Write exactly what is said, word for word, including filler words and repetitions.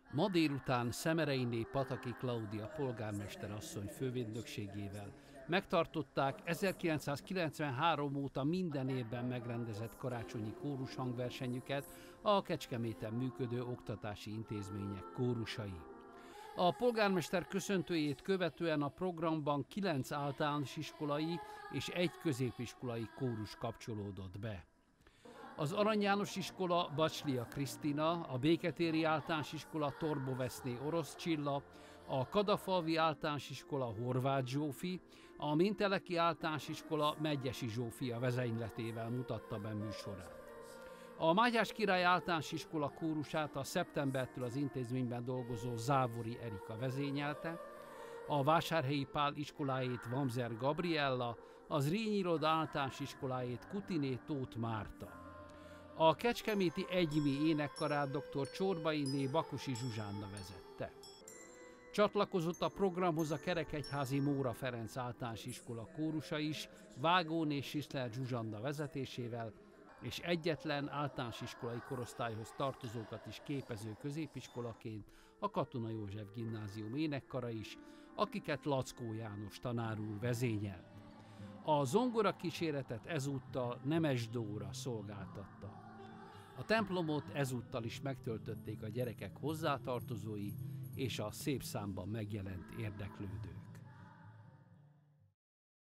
Ma délután Szemereiné Pataki Klaudia polgármester asszony fővédnökségével megtartották ezerkilencszázkilencvenhárom óta minden évben megrendezett karácsonyi kórushangversenyüket a Kecskeméten működő oktatási intézmények kórusai. A polgármester köszöntőjét követően a programban kilenc általános iskolai és egy középiskolai kórus kapcsolódott be. Az Arany János iskola Bacslia Krisztina, a Béketéri általános iskola Torboveszné Orosz Csilla, a Kadafalvi általános iskola Horváth Zsófi, a Minteleki általános iskola Medgyessy Zsófia vezényletével mutatta be műsorát. A Mátyás Király általános iskola kórusát a szeptembertől az intézményben dolgozó Závori Erika vezényelte, a Vásárhelyi Pál iskolájét Vamzer Gabriella, az Zrínyi Roda általános iskolájét Kutiné Tóth Márta. A kecskeméti egymi énekkarát dr. Csorbainé Bakosi Zsuzsánna vezette. Csatlakozott a programhoz a Kerekegyházi Móra Ferenc általános iskola kórusa is, Vágóné Sisler Zsuzsanna vezetésével, és egyetlen általános iskolai korosztályhoz tartozókat is képező középiskolaként a Katona József Gimnázium énekkara is, akiket Lackó János tanár úr vezényelt. A zongora kíséretet ezúttal Nemes Dóra szolgáltatta. A templomot ezúttal is megtöltötték a gyerekek hozzátartozói és a szép számban megjelent érdeklődők.